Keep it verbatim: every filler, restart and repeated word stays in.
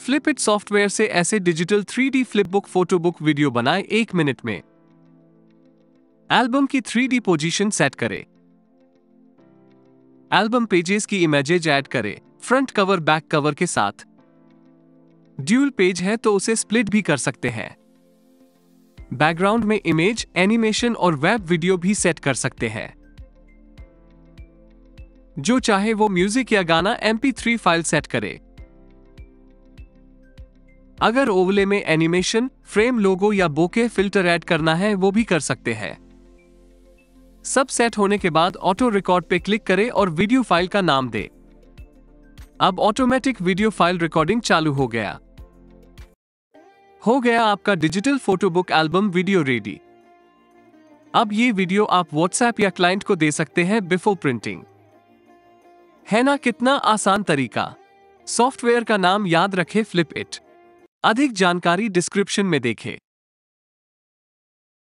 Flip it software से ऐसे digital three D flip book photo book video बनाए एक मिनट में। एल्बम की थ्री डी पोजीशन सेट करें। एल्बम पेजेस की इमेजेज ऐड करें, फ्रंट कवर बैक कवर के साथ। ड्यूल पेज है तो उसे स्प्लिट भी कर सकते हैं। बैकग्राउंड में इमेज, एनिमेशन और वेब वीडियो भी सेट कर सकते हैं। जो चाहे वो म्यूजिक या गाना M P three file set करे। अगर ओवरले में एनिमेशन, फ्रेम, लोगो या बोके फिल्टर ऐड करना है वो भी कर सकते हैं। सब सेट होने के बाद ऑटो रिकॉर्ड पे क्लिक करें और वीडियो फाइल का नाम दें। अब ऑटोमेटिक वीडियो फाइल रिकॉर्डिंग चालू हो गया। हो गया आपका digital photo book album video ready. अब ये वीडियो आप व्हाट्सएप या क्लाइंट को दे सकते हैं बिफोर प्रिंटिंग। है ना कितना आसान तरीका। सॉफ्टवेयर का नाम याद रखें फ्लिपिट। अधिक जानकारी डिस्क्रिप्शन में देखें।